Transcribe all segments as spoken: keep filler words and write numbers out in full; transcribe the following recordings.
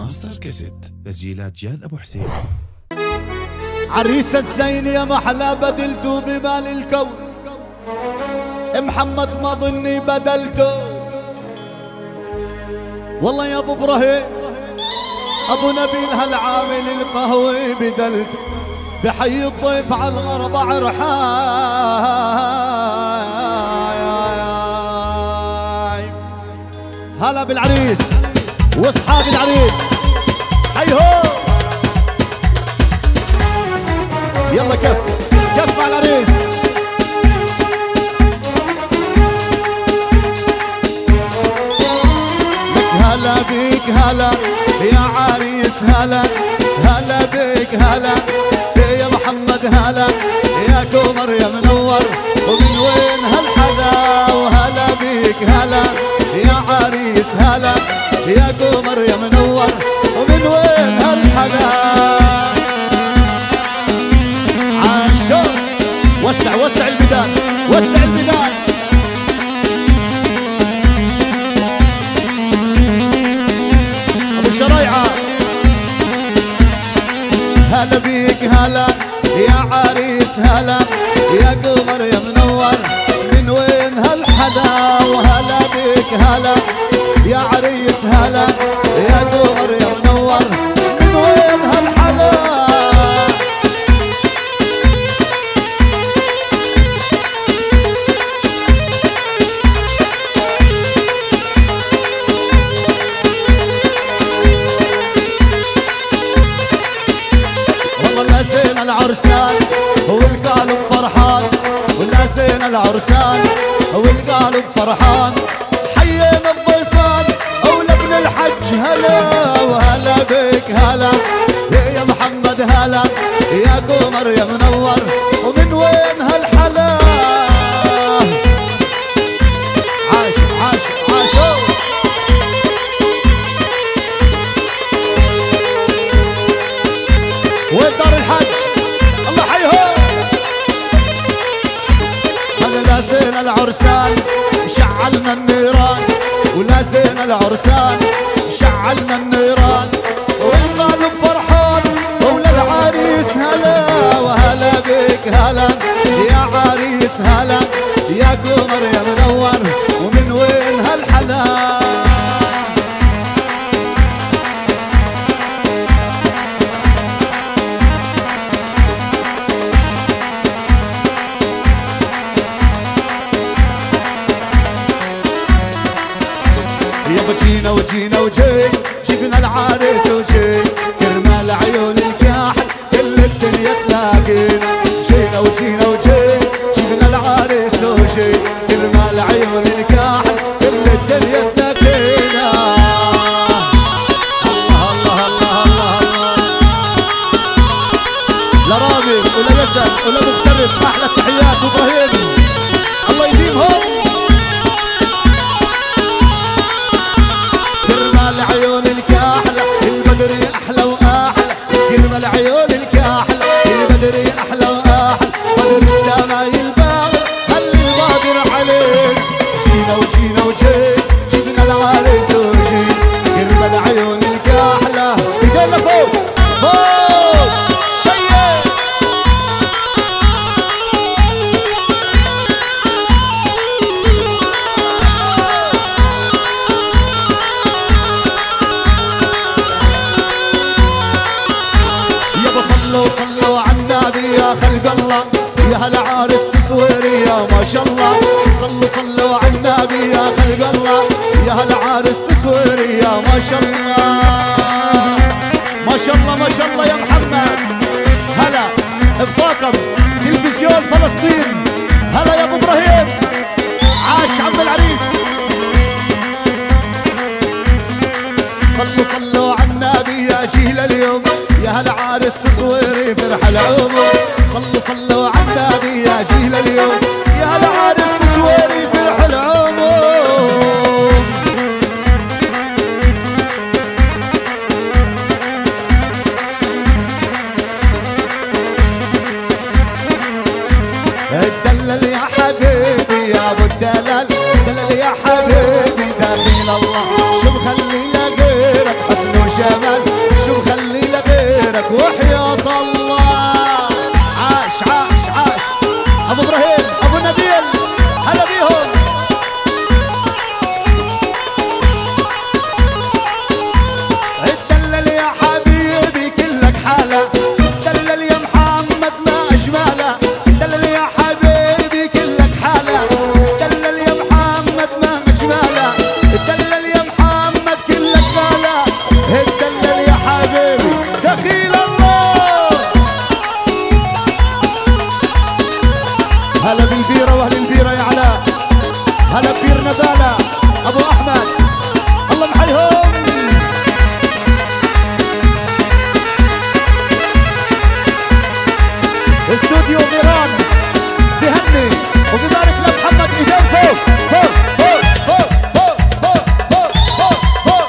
ماستر كاسيت تسجيلات جاد ابو حسين. عريس الزين يا محلى بدلته بمال الكون، محمد ما ظني بدلته والله يا ابو ابراهيم، ابو نبيل هالعامل القهوي بدلته بحي الضيف على الغرب عرحاي. هلا بالعريس واصحاب العريس، هيهو يلا كف كف مع العريس. لك هلا بيك هلا يا عريس، هلا هلا بيك هلا يا محمد، هلا يا كومر يا منور، ومن وين هالحدا؟ وهلا بيك هلا يا عريس، هلا يا كومر يا منور، ومن وين هالحدا؟ عاشور وسع وسع البداية وسع البداية. ابو شرايعة هلا بيك هلا يا عريس، هلا يا قمر يا منور، من وين هالحدا؟ وهلا بيك هلا يا عريس، هلا يا قمر يا منور، من وين هالحدا؟ والناسين العرسان والقلب فرحان، والناسين العرسان والقلب فرحان، حيينا الضيفان اولى ابن الحج، هلا وهلا بك هلا يا محمد، هلا يا قمر يا منور، ومن وين هالحلا؟ عاش عاش عاشو وين دار الحج؟ الله حيهم. هذا ناسين العرسان شعلنا النيران، وناسين العرسان شعلنا النيران، والقلب فرحان مولى العريس، هلا وهلا بك هلا يا عريس، هلا يا قمر يا منور، ومن وين هالحلا؟ يابا جينا وجينا وجي، جبنا العريس وجي، كرمال عيون الكاحل كل الدنيا تلاقينا. جينا وجينا وجي، جبنا العريس وجي، كرمال عيون الكاحل كل الدنيا تلاقينا. الله الله الله الله الله لرامي ولا يسر ولا مغترب، احلى التحيات وابراهيم الله يديمهم. عيون الكاحلة البدري أحلى وأحلى، كلمة العيون الكاحلة البدري أحلى وأحلى، بدر السماء الباغر هل البادر عليك. جينا وجينا وجيت جبنا العريس وجيت، كلمة العيون الكاحلة ايدينا فوق فوق شيء. صلوا صلوا على النبي يا خلق الله، يا هالعارس تصويري يا ما شاء الله. صلوا صلوا على النبي يا خلق الله، يا هالعارس تصويري يا ما شاء الله. ما شاء الله ما شاء الله يا محمد، هلا بطاقم تلفزيون فلسطين، هلا يا ابو ابراهيم، عاش عم العريس. صلوا صلوا على النبي يا جيل اليوم، يا هالعارس تصويري فرح العمر. صلوا صلوا على النبي يا جيل اليوم، يا هالعارس تصويري فرح العمر. وحياة الله. عاش عاش عاش ابو ابراهيم ابو نبيل هلا بيهم. اتدلل يا حبيبي كلك حالة، اتدلل يا محمد ما اجماله، اتدلل يا حبيبي كلك حالة، اتدلل يا محمد ما اجماله، اتدلل يا محمد كلك غالة، اتدلل يا حبيبي دخيل الله. هلا بالبيرة واهل البيرة يا علاء، هلا ببير نبالة ابو احمد الله محيهم. استوديو ميران بهني وبيبارك لمحمد ايدين فوق فوق فوق فوق فوق فوق فوق فوق.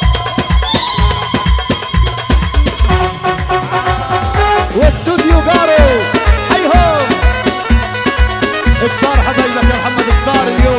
واستوديو جارو حيهم. كثار حبايبك يا محمد كثار اليوم.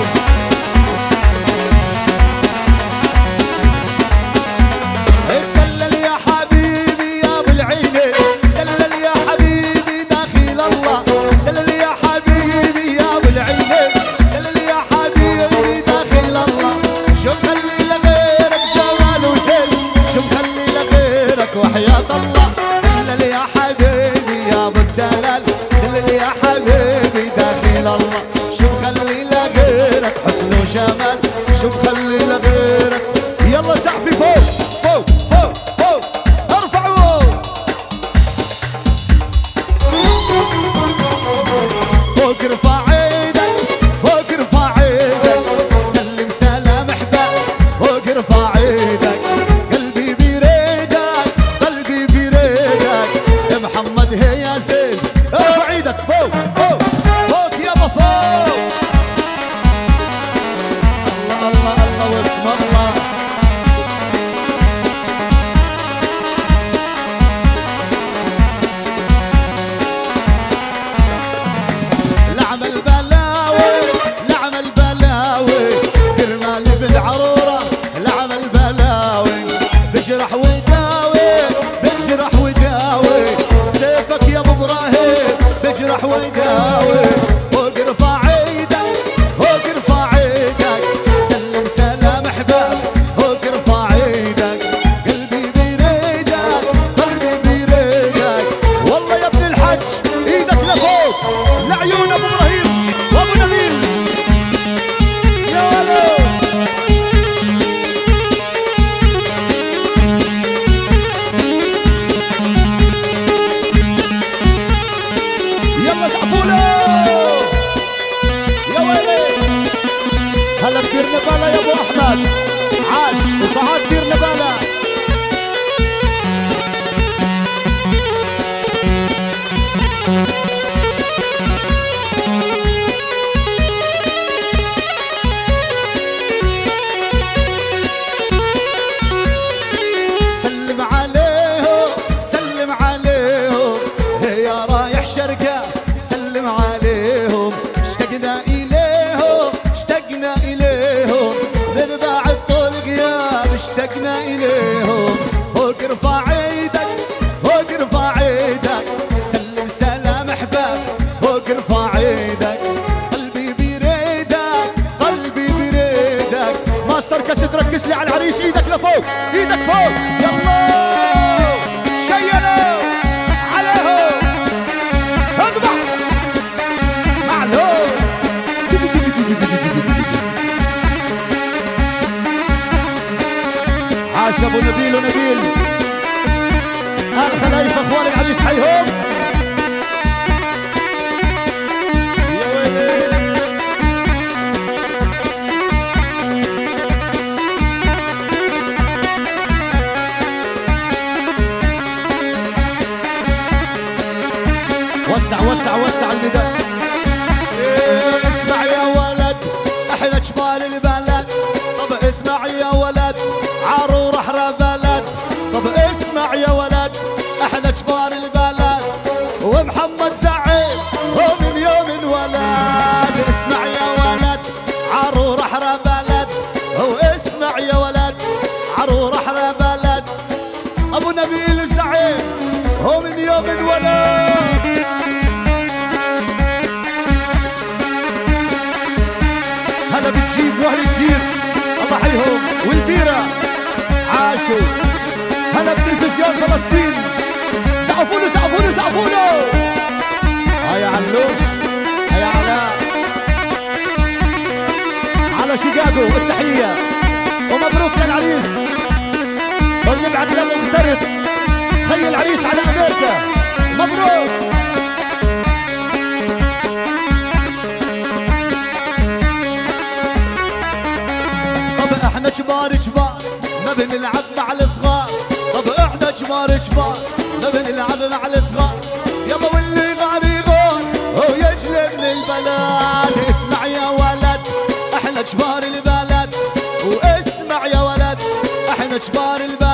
اتدلل يا حبيبي يا ابو العينين، اتدلل يا حبيبي داخل الله، اتدلل يا حبيبي يا ابو العينين، اتدلل يا حبيبي داخل الله. شو مخلي لغيرك جمال وسل، شو مخلي لغيرك وحياة الله. اتدلل يا حبيبي يا ابو الدلال، اتدلل يا حبيبي داخل الله. شو مخلي لغيرك حسن وجمال، شو مخلي لغيرك. يلا سقفي فوق فوق فوق فوق ارفعوا فوق. ارفع ايدك فوق، ارفع ايدك سلم سلام احباب فوق. ارفع ايدك قلبي بيريدك، قلبي بيريدك يا محمد هي يا زين. ارفع ايدك فوق فوق فوق يابا فوق. الله الله الله واسم الله. لعمل بلاوي لعمل بلاوي كرمال بالعرورة، لعمل بلاوي بجرح وداوي بجرح وداوي. سيفك يا ابو ابراهيم بجرح وداوي. فوق ارفع ايدك فوق ارفع ايدك سلم سلام احباب فوق. ارفع ايدك قلبي بيريدك، قلبي بيريدك والله يا ابن الحج. ايدك لفوق لعيون ابو ابراهيم وابو نبيل يا ولد. يلا سقفوا له يا ولد. هلا بكير نبالة يا ابو احمد. عاش وطاعات كير نبالة. سلم عليهم سلم عليهم يا رايح شركة، سلم عليهم اشتقنا إليهم اشتقنا إليهم. ذرباع الطلق يا اشتقنا إليهم. فوق ارفع ايدك فوق ارفع ايدك سلم سلام احباب فوق. ارفع ايدك قلبي بيريدك، قلبي بيريدك. ماستر كاس تركز لي على العريس. ايدك لفوق ايدك فوق يلا شيلوا عليهم اذبح معلوم. عاش ابو نبيل ونبيل. الخلايف اخوان العريس حيهم. يا ويلي وسع وسع وسع النداء. إيه اسمع يا ولد احنا جبال البلد. طب اسمع يا ولد عرور احرى بلد. طب اسمع يا ولد احنا جبال البلد ومحمد سعيد هو من يوم الولد. اسمع يا ولد عرور احرى بلد. هو اسمع يا ولد عرور احرى بلد. ابو نبيل سعيد ومن يوم الولد هلا بتجيب واهل كتير الله حيهم والبيرة عاشوا هلا بتلفزيون فلسطين زعفوا له زعفوا له زعفوا له هيا علوش هيا علاء على شيكاغو التحية ومبروك للعريس وبنبعت للمغترب خي العريس على امريكا مبروك طب احنا كبار كبار ما بنلعب مع الصغار طب احنا كبار كبار ما بنلعب مع الصغار يابا واللي غاري غور هو يجلب من البلد اسمع يا ولد احنا كبار البلد واسمع يا ولد احنا كبار البلد